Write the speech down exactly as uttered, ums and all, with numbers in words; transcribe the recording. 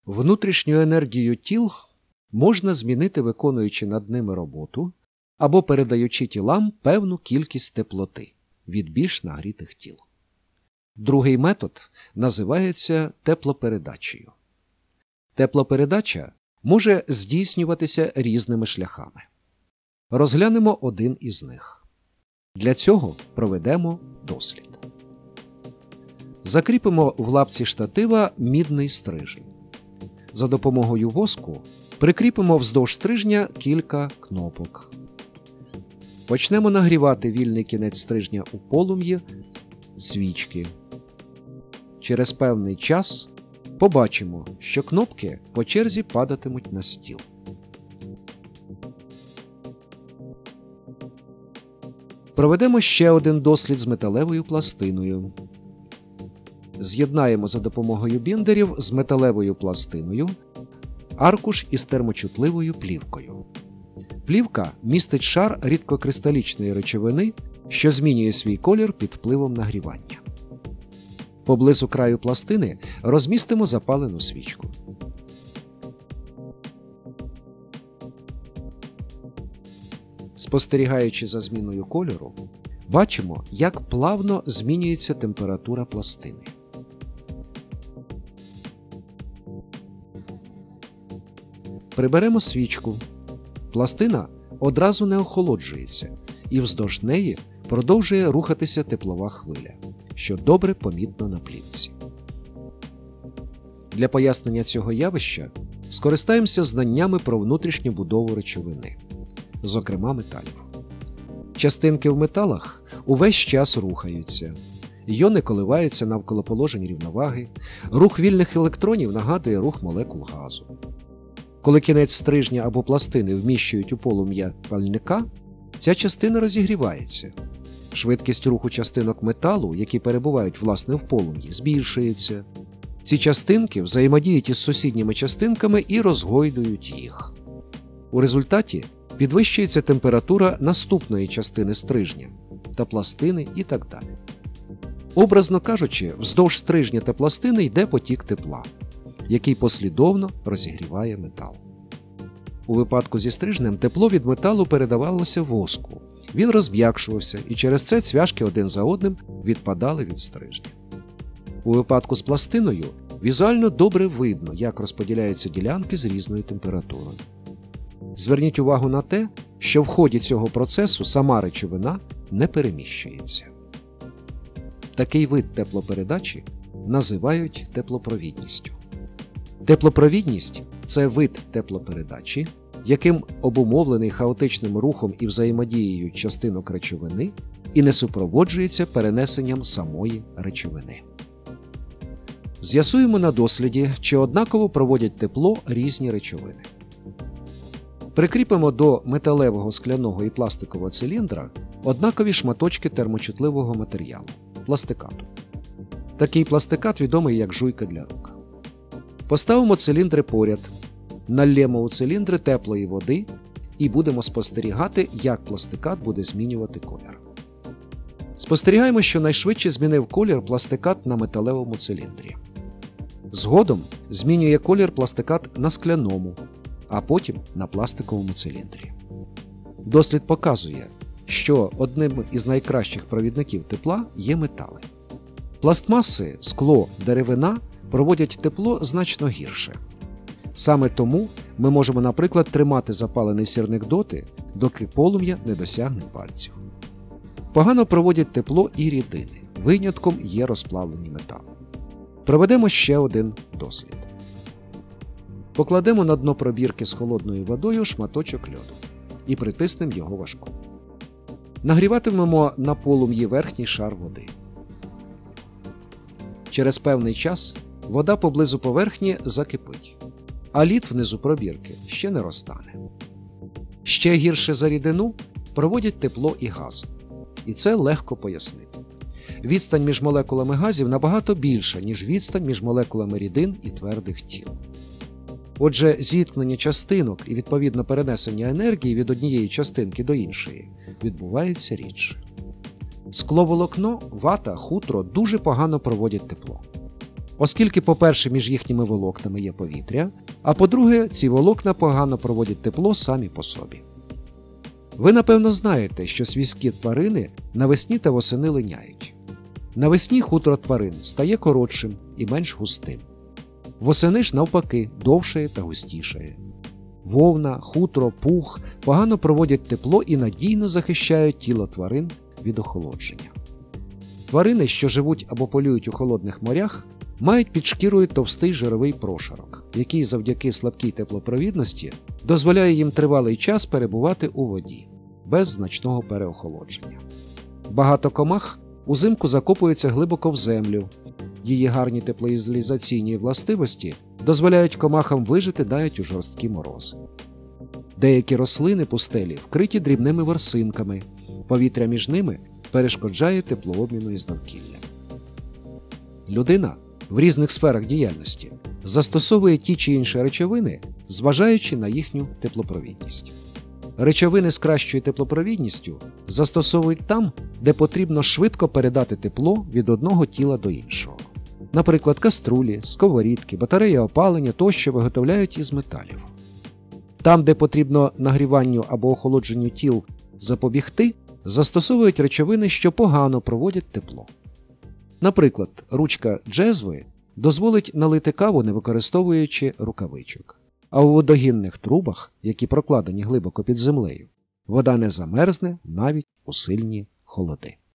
Внутрішню енергію тіл можна змінити, виконуючи над ними роботу або передаючи тілам певну кількість теплоти від більш нагрітих тіл. Другий метод називається теплопередачею. Теплопередача може здійснюватися різними шляхами. Розглянемо один із них. Для цього проведемо дослід. Закріпимо в лапці штатива мідний стрижень. За допомогою воску прикріпимо вздовж стрижня кілька кнопок. Почнемо нагрівати вільний кінець стрижня у полум'ї свічки. Через певний час побачимо, що кнопки по черзі падатимуть на стіл. Проведемо ще один дослід з металевою пластиною. З'єднаємо за допомогою біндерів з металевою пластиною аркуш із термочутливою плівкою. Плівка містить шар рідкокристалічної речовини, що змінює свій колір під впливом нагрівання. Поблизу краю пластини розмістимо запалену свічку. Спостерігаючи за зміною кольору, бачимо, як плавно змінюється температура пластини. Приберемо свічку. Пластина одразу не охолоджується, і вздовж неї продовжує рухатися теплова хвиля, що добре помітно на плівці. Для пояснення цього явища скористаємося знаннями про внутрішню будову речовини, зокрема металів. Частинки в металах увесь час рухаються. Йони коливаються навколо положень рівноваги, рух вільних електронів нагадує рух молекул газу. Коли кінець стрижня або пластини вміщують у полум'я пальника, ця частина розігрівається. Швидкість руху частинок металу, які перебувають власне в полум'ї, збільшується. Ці частинки взаємодіють із сусідніми частинками і розгойдують їх. У результаті підвищується температура наступної частини стрижня та пластини і так далі. Образно кажучи, вздовж стрижня та пластини йде потік тепла, який послідовно розігріває метал. У випадку зі стрижнем тепло від металу передавалося воску. Він розм'якшувався, і через це цвяшки один за одним відпадали від стрижня. У випадку з пластиною візуально добре видно, як розподіляються ділянки з різною температурою. Зверніть увагу на те, що в ході цього процесу сама речовина не переміщується. Такий вид теплопередачі називають теплопровідністю. Теплопровідність – це вид теплопередачі, яким обумовлений хаотичним рухом і взаємодією частинок речовини і не супроводжується перенесенням самої речовини. З'ясуємо на досліді, чи однаково проводять тепло різні речовини. Прикріпимо до металевого, скляного і пластикового циліндра однакові шматочки термочутливого матеріалу – пластикату. Такий пластикат відомий як жуйка для рук. Поставимо циліндри поряд, наллємо у циліндри теплої води і будемо спостерігати, як пластикат буде змінювати колір. Спостерігаємо, що найшвидше змінив колір пластикат на металевому циліндрі. Згодом змінює колір пластикат на скляному, а потім на пластиковому циліндрі. Дослід показує, що одним із найкращих провідників тепла є метали. Пластмаси, скло, деревина проводять тепло значно гірше. Саме тому ми можемо, наприклад, тримати запалений сірник доти, доки полум'я не досягне пальців. Погано проводять тепло і рідини, винятком є розплавлені метали. Проведемо ще один дослід. Покладемо на дно пробірки з холодною водою шматочок льоду і притиснемо його важко. Нагріватимемо на полум'ї верхній шар води. Через певний час вода поблизу поверхні закипить, а лід внизу пробірки ще не розтане. Ще гірше за рідину проводять тепло і газ. І це легко пояснити. Відстань між молекулами газів набагато більша, ніж відстань між молекулами рідин і твердих тіл. Отже, зіткнення частинок і, відповідно, перенесення енергії від однієї частинки до іншої відбувається рідше. Скловолокно, вата, хутро дуже погано проводять тепло. оскільки, по-перше, між їхніми волокнами є повітря, а по-друге, ці волокна погано проводять тепло самі по собі. Ви, напевно, знаєте, що свійські тварини навесні та восени линяють. Навесні хутро тварин стає коротшим і менш густим. Восени ж, навпаки, довшає та густішає. Вовна, хутро, пух погано проводять тепло і надійно захищають тіло тварин від охолодження. Тварини, що живуть або полюють у холодних морях, мають під шкірою товстий жировий прошарок, який завдяки слабкій теплопровідності дозволяє їм тривалий час перебувати у воді, без значного переохолодження. Багато комах узимку закопуються глибоко в землю. Її гарні теплоізоляційні властивості дозволяють комахам вижити навіть у жорсткі морози. Деякі рослини пустелі вкриті дрібними ворсинками, повітря між ними перешкоджає теплообміну із довкіллям. Людина в різних сферах діяльності застосовує ті чи інші речовини, зважаючи на їхню теплопровідність. Речовини з кращою теплопровідністю застосовують там, де потрібно швидко передати тепло від одного тіла до іншого. Наприклад, каструлі, сковорідки, батареї опалення тощо виготовляють із металів. Там, де потрібно нагріванню або охолодженню тіл запобігти, застосовують речовини, що погано проводять тепло. Наприклад, ручка джезви дозволить налити каву, не використовуючи рукавичок. А у водогінних трубах, які прокладені глибоко під землею, вода не замерзне навіть у сильні холоди.